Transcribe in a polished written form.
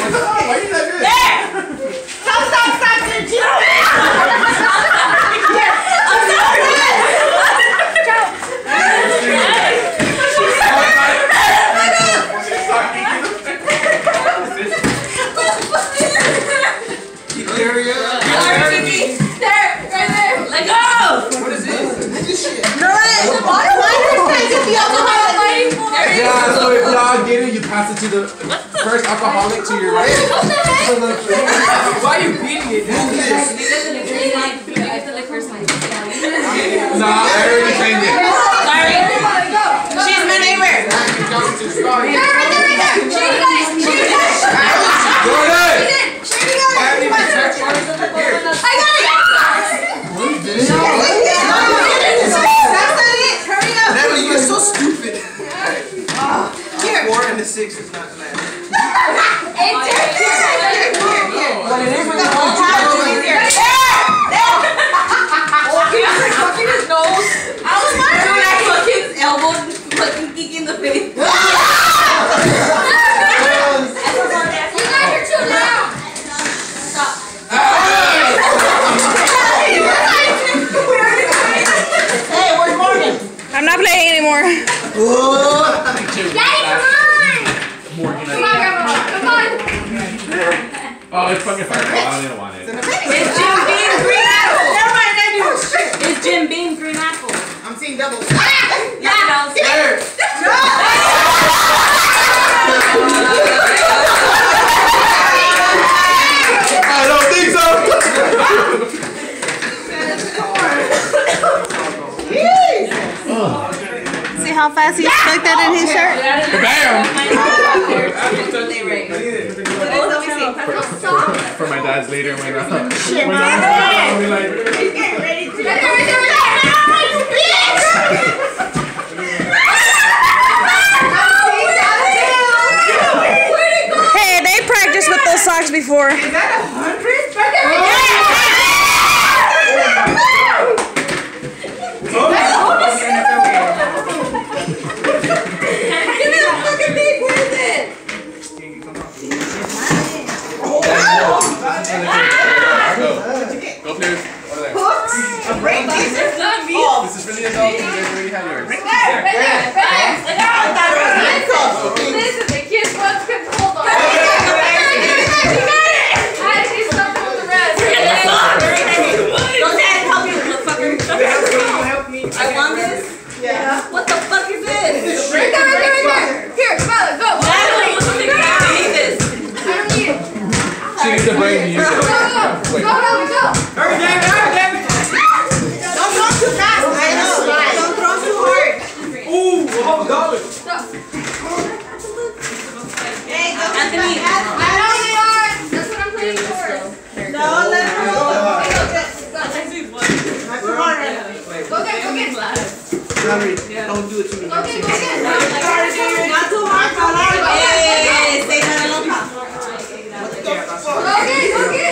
Why are you that good? There! Stop, dude. You don't I'm so good! There, right there. Let go! What is this? No, it's the water Yeah, so if y'all get it, you pass it to the first alcoholic to your right. Why are you beating it? I feel like first time. Nah, I already changed it. Sorry. She's my neighbor. Go ahead. I got it! Natalie, you're so stupid. Here. 4 and the 6 is not the last. Fucking his nose. I was doing that fucking elbow, fucking kick in the face. You guys are too loud. Stop. Hey, where's Morgan? I'm not playing anymore. Daddy, come on! Morgan. Come on, Grandma. Come on. Oh, it's fucking fireball. I don't want it. It's Jim Beam Green Apple. Never mind, I do. It's Jim Beam Green Apple. I'm seeing double. Yeah, downstairs. No! I don't think so. See how fast he stuck that in his shirt? Bam! Stop. For my dad's later when Shit, when man. I'll be like, He's getting ready to. Right there, you bitch! Hey, they practiced with those socks before. Is that 100? Right there, right Give me the fucking big, where is it? go players. Hooks? A break piece? This is for the adults. You guys already have yours. Right there. Listen, the kids once couldn't hold on. You got it! I see something with the rest. Don't dad help you, motherfucker. Help me. I want this. Yeah. What the fuck is this? Right there. Here, come on, go. Natalie, I don't need this. I don't need it. She needs to bring me. Go. Hurry, David. Don't throw too fast. I know. Don't throw too hard. Ooh, oh, God. Stop. Hey, go. Anthony. I know they are. That's what I'm playing for. No, let her go. Go get. Sorry, don't do it to me. Go get. Sorry, David. Not too hard. Hey, stay down a little. Go get.